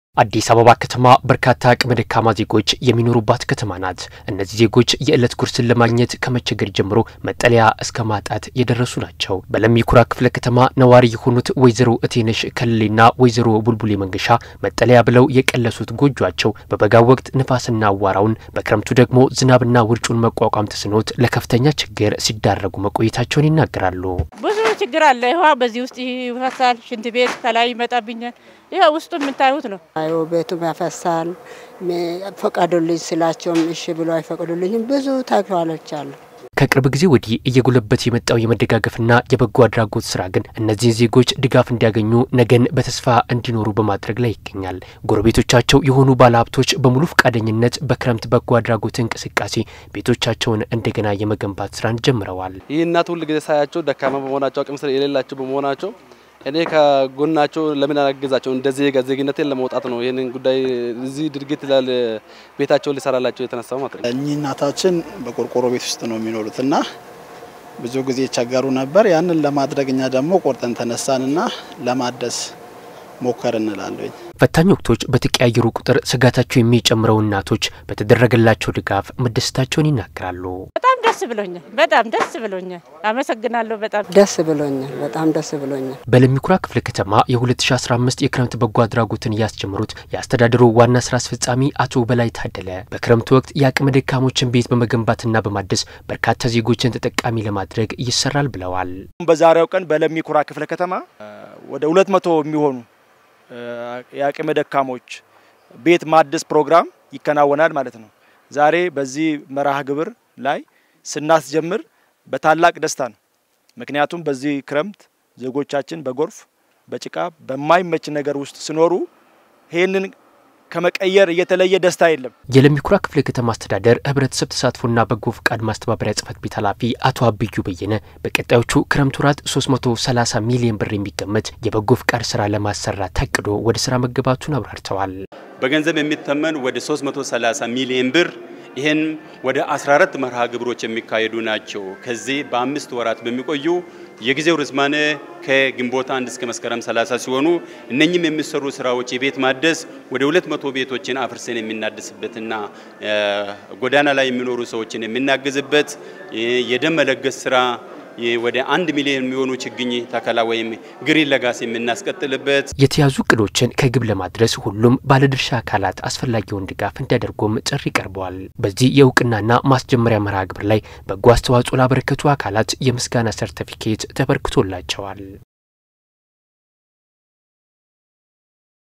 አዲስ አበባ ከተማ በርካታ አቅመ ደካማ ዜጎች የሚኖሩባት ከተማ ናት። እነዚህ ዜጎች የዕለት ጉርስን ለማግኘት ከመቸገር ጀምሮ መጠለያ እስከ ማጣት የደረሱ ናቸው። በለሚ ኩራ ክፍለ ከተማ ነዋሪ የሆኑት ወይዘሮ እቴነሽ ከልሌና ወይዘሮ ቡልቡሌ መንገሻ መጠለያ ብለው የቀለሱት ጎጆአቸው በበጋ ወቅት ንፋስና አዋራውን በክረምቱ ደግሞ ዝናብና ውርጩን መቋቋም ተስኖት ለከፍተኛ ችግር ሲዳረጉ መቆየታቸውን ይናገራሉ። ብዙ ችግር አለ። ይሄው በዚህ ውስጥ ይፈሳል፣ ሽንት ቤት ከላይ ይመጣብኛል። ይሄው ውስጡ የምታዩት ነው። አዮ ቤቱ ያፈሳል። ፈቃዱልኝ ስላቸውም እሺ ብሎ አይፈቅዱልኝም። ብዙ ታክዋለች አሉ። ከቅርብ ጊዜ ወዲህ እየጎለበት የመጣው የመደጋገፍና የበጎ አድራጎት ስራ ግን እነዚህ ዜጎች ድጋፍ እንዲያገኙ ነገን በተስፋ እንዲኖሩ በማድረግ ላይ ይገኛል። ጎረቤቶቻቸው የሆኑ ባለሀብቶች በሙሉ ፈቃደኝነት በክረምት በጎ አድራጎት እንቅስቃሴ ቤቶቻቸውን እንደገና የመገንባት ስራን ጀምረዋል። ይህ እናት ሁሉ ጊዜ ሳያቸው ደካማ በመሆናቸው አቅም የሌላቸው በመሆናቸው እኔ ከጎናቸው ለምን አገዛቸው እንደዚህ ዜግነቴን ለማውጣት ነው ይሄንን ጉዳይ እዚህ ድርጊት ቤታቸው ሊሰራላቸው የተነሳው ማለት ነው። እኚህ እናታችን በቆርቆሮ ቤት ውስጥ ነው የሚኖሩትና ብዙ ጊዜ ቸገሩ ነበር። ያንን ለማድረግኛ ደግሞ ቆርጠን ተነሳንና ለማደስ ሞከርን እንላለን። ፈታኝ ወቅቶች በተቀያየሩ ቁጥር ስጋታቸው የሚጨምረው እናቶች በተደረገላቸው ድጋፍ መደሰታቸውን ይናገራሉ። በጣም ደስ ብሎኛል። አመሰግናለሁ። በጣም ደስ ብሎኛል። በለሚ ኩራ ክፍለ ከተማ የ2015 የክረምት በጎ አድራጎትን ያስጀምሩት የአስተዳደሩ ዋና ስራ አስፈጻሚ አቶ በላይ ታደለ በክረምት ወቅት የአቅመ ደካሞችን ቤት በመገንባትና በማደስ በርካታ ዜጎችን ተጠቃሚ ለማድረግ ይሰራል ብለዋል። በዛሬው ቀን በለሚ ኩራ ክፍለ ከተማ ወደ 200 የሚሆኑ የአቅመ ደካሞች ቤት ማደስ ፕሮግራም ይከናወናል ማለት ነው። ዛሬ በዚህ መርሃ ግብር ላይ ስናስጀምር በታላቅ ደስታ ነው። ምክንያቱም በዚህ ክረምት ዜጎቻችን በጎርፍ በጭቃ በማይመች ነገር ውስጥ ሲኖሩ ይሄንን ከመቀየር የተለየ ደስታ የለም። የለሚ ኩራ ክፍለ ከተማ አስተዳደር ህብረተሰብ ተሳትፎና በጎ ፍቃድ ማስተባበሪያ ጽፈት ቤት ኃላፊ አቶ አብዩ በየነ በቀጣዮቹ ክረምት ወራት 330 ሚሊዮን ብር የሚገመት የበጎ ፍቃድ ስራ ለማሰራት ታቅዶ ወደ ስራ መገባቱን አብራርተዋል። በገንዘብ የሚተመን ወደ 330 ሚሊዮን ብር ይሄን ወደ 14 መርሃ ግብሮች የሚካሄዱ ናቸው። ከዚህ በ5 ወራት በሚቆዩ የጊዜው ርዝማኔ ከግንቦት 1 እስከ መስከረም 30 ሲሆኑ እነኚህም የሚሰሩ ስራዎች የቤት ማደስ ወደ 200 ቤቶችን አፍርሰን የምናድስበትና ጎዳና ላይ የሚኖሩ ሰዎችን የምናገዝበት የደም መለገስ ስራ ወደ 1 ሚሊዮን የሚሆኑ ችግኝ ተከላ ወይም ግሪን ለጋስ የምናስቀጥልበት የተያዙ እቅዶችን ከግብ ለማድረስ ሁሉም ባለድርሻ አካላት አስፈላጊውን ድጋፍ እንዲያደርጉም ጥሪ ቀርቧል። በዚህ የእውቅናና ማስጀመሪያ መርሃ ግብር ላይ በጎ አስተዋጽኦ ላበረከቱ አካላት የምስጋና ሰርቲፊኬት ተበርክቶላቸዋል።